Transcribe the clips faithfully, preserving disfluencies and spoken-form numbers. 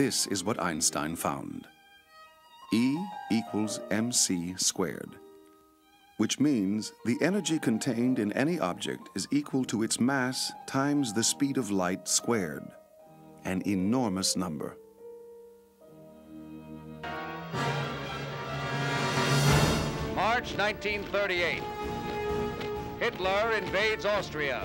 This is what Einstein found. E equals mc squared, which means the energy contained in any object is equal to its mass times the speed of light squared, an enormous number. March nineteen thirty-eight. Hitler invades Austria.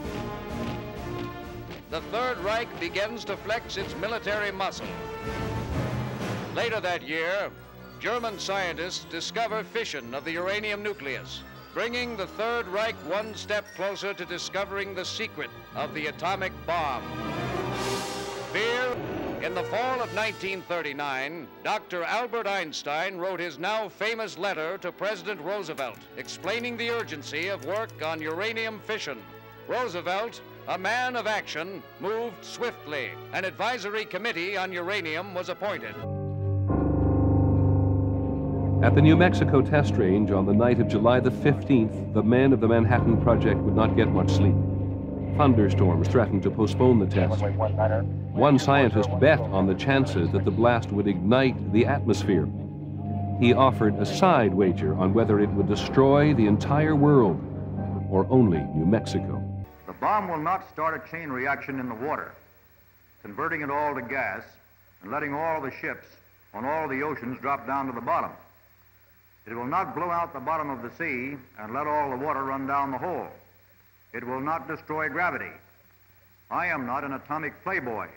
The Third Reich begins to flex its military muscle. Later that year, German scientists discover fission of the uranium nucleus, bringing the Third Reich one step closer to discovering the secret of the atomic bomb. Fear. In the fall of nineteen thirty-nine, Doctor Albert Einstein wrote his now famous letter to President Roosevelt, explaining the urgency of work on uranium fission. Roosevelt, a man of action, moved swiftly. An advisory committee on uranium was appointed. At the New Mexico test range on the night of July the fifteenth, the men of the Manhattan Project would not get much sleep. Thunderstorms threatened to postpone the test. One scientist bet on the chances that the blast would ignite the atmosphere. He offered a side wager on whether it would destroy the entire world or only New Mexico. The bomb will not start a chain reaction in the water, converting it all to gas and letting all the ships on all the oceans drop down to the bottom. It will not blow out the bottom of the sea and let all the water run down the hole. It will not destroy gravity. I am not an atomic playboy.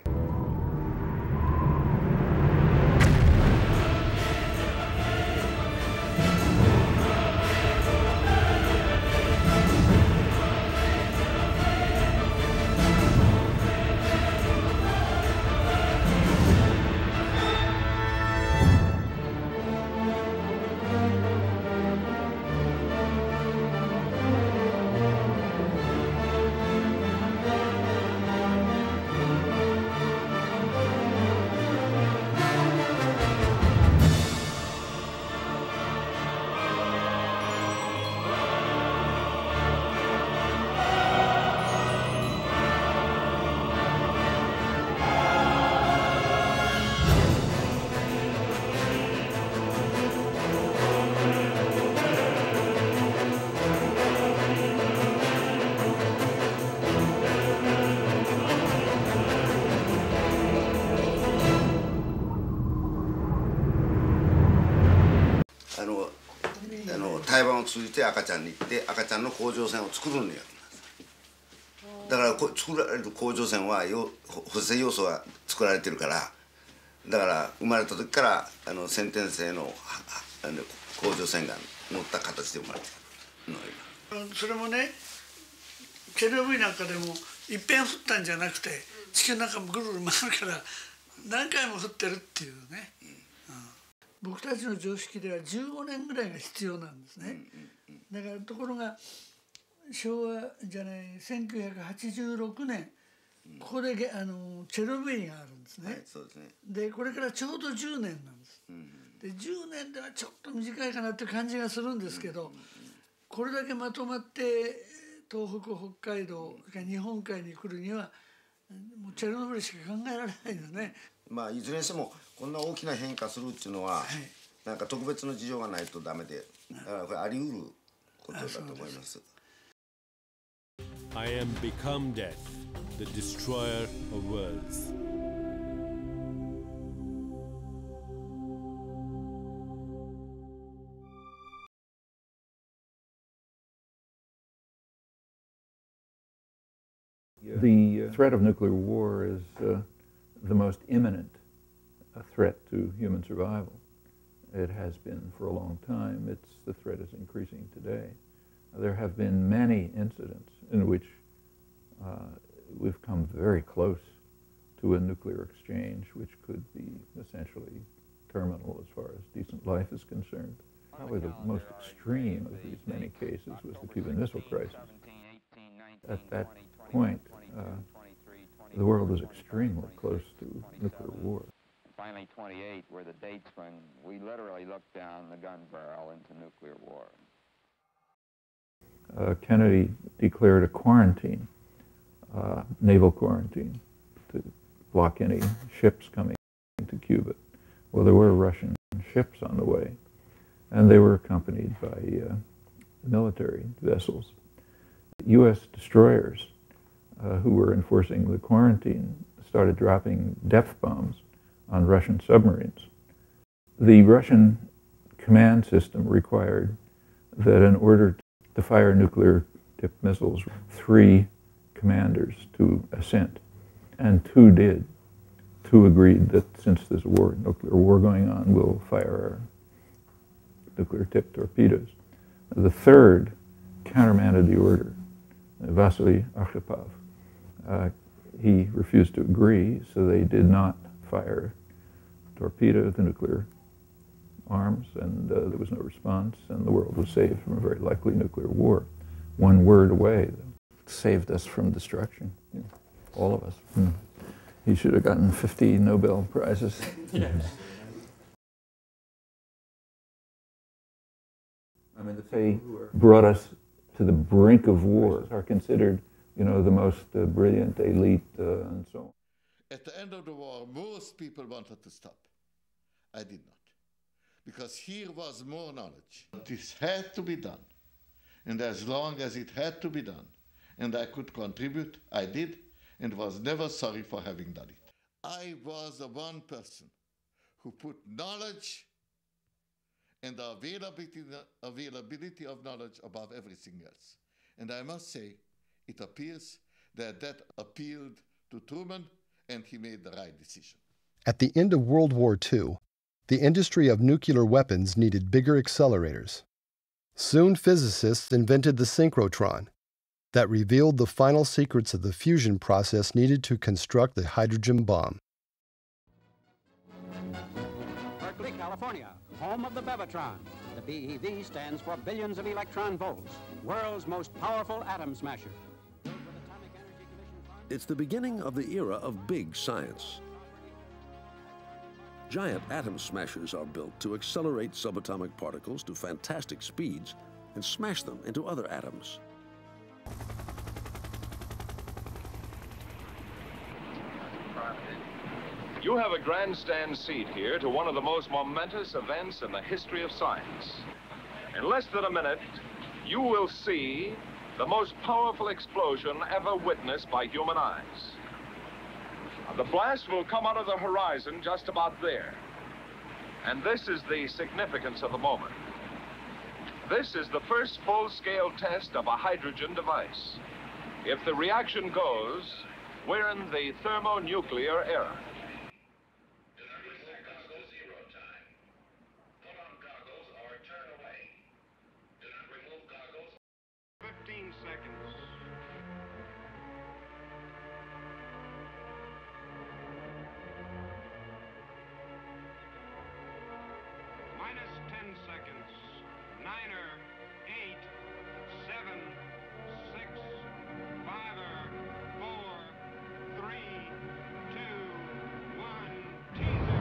あの、あの胎盤を通じて赤ちゃんに行って赤ちゃんの甲状腺を作るのにやるんです。だからこ作られる甲状腺はよ補正要素が作られてるから、だから生まれた時からあの先天性のあの甲状腺が乗った形で生まれてるの。 それもね、チェルノブイリなんかでもいっぺん降ったんじゃなくて地球の中もぐるぐる回るから何回も降ってるっていうね。僕たちの常識ではじゅうごねんぐらいが必要なんですね。だからところが昭和じゃないせんきゅうひゃくはちじゅうろくねん、ここであのチェルノブイリがあるんですね。はい、そうですね。でこれからちょうどじゅうねんなんです。でじゅうねんではちょっと短いかなっていう感じがするんですけど、これだけまとまって東北北海道日本海に来るにはもうチェルノブイリしか考えられないよね。 まあいずれにしてもこんな大きな変化するっていうのは、はい、なんか特別の事情がないとダメで、だからこれあり得ることだと思います。 I am become death, the destroyer of worlds. The threat of nuclear war is uh, the most imminent uh, threat to human survival. It has been for a long time. It's, the threat is increasing today. There have been many incidents in which uh, we've come very close to a nuclear exchange, which could be essentially terminal as far as decent life is concerned. Probably the most extreme of these many cases was the Cuban Missile Crisis. At that point, uh, the world was extremely close to nuclear war. Finally, twenty-eight were the dates when we literally looked down the gun barrel into nuclear war. Uh, Kennedy declared a quarantine, uh, naval quarantine, to block any ships coming to Cuba. Well, there were Russian ships on the way, and they were accompanied by uh, military vessels. U S destroyers uh, who were enforcing the quarantine started dropping depth bombs on Russian submarines. The Russian command system required that in order to fire nuclear-tipped missiles, three commanders to assent, and two did. Two agreed that since there's a war, nuclear war going on, we'll fire our nuclear-tipped torpedoes. The third countermanded the order, Vasily Arkhipov. Uh, he refused to agree, so they did not fire torpedo the nuclear arms, and uh, there was no response, and the world was saved from a very likely nuclear war. One word away saved us from destruction, you know, all of us. Mm. He should have gotten fifty Nobel Prizes. Yes. I mean, they brought us to the brink of war, are considered, you know, the most uh, brilliant elite uh, and so on. At the end of the war, most people wanted to stop. I did not. Because here was more knowledge. This had to be done. And as long as it had to be done, and I could contribute, I did, and was never sorry for having done it. I was the one person who put knowledge and the availability, availability of knowledge above everything else. And I must say, it appears that that appealed to Truman, and he made the right decision. At the end of World War Two, the industry of nuclear weapons needed bigger accelerators. Soon physicists invented the synchrotron that revealed the final secrets of the fusion process needed to construct the hydrogen bomb. Berkeley, California, home of the Bevatron. The B E V stands for billions of electron volts, world's most powerful atom smasher. It's the beginning of the era of big science. Giant atom smashers are built to accelerate subatomic particles to fantastic speeds and smash them into other atoms. You have a grandstand seat here to one of the most momentous events in the history of science. In less than a minute, you will see the most powerful explosion ever witnessed by human eyes. The blast will come out of the horizon just about there. And this is the significance of the moment. This is the first full-scale test of a hydrogen device. If the reaction goes, we're in the thermonuclear era. fifteen seconds. Minus ten seconds. Niner, eight, seven, six, five, four, three, two, one, T zero.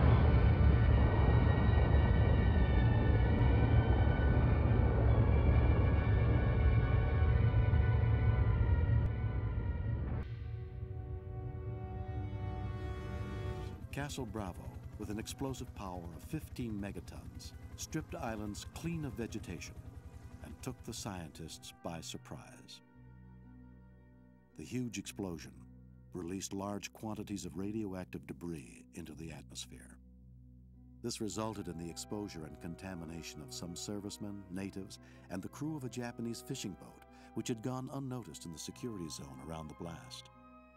Castle Bravo, with an explosive power of fifteen megatons, stripped islands clean of vegetation and took the scientists by surprise. The huge explosion released large quantities of radioactive debris into the atmosphere. This resulted in the exposure and contamination of some servicemen, natives, and the crew of a Japanese fishing boat, which had gone unnoticed in the security zone around the blast.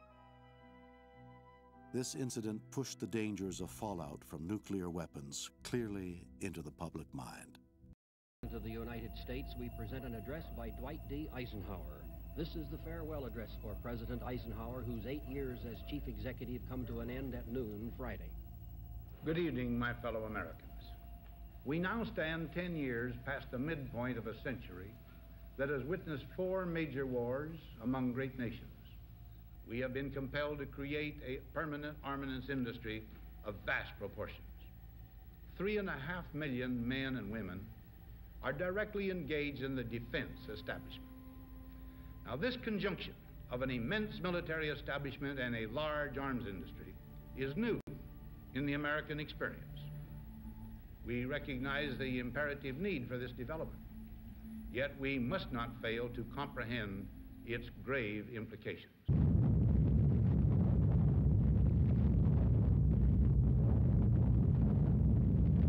This incident pushed the dangers of fallout from nuclear weapons clearly into the public mind. Of the United States, we present an address by Dwight D. Eisenhower. This is the farewell address for President Eisenhower, whose eight years as chief executive come to an end at noon Friday. Good evening, my fellow Americans. We now stand ten years past the midpoint of a century that has witnessed four major wars among great nations. We have been compelled to create a permanent armaments industry of vast proportions. Three and a half million men and women are directly engaged in the defense establishment. Now, this conjunction of an immense military establishment and a large arms industry is new in the American experience. We recognize the imperative need for this development, yet we must not fail to comprehend its grave implications.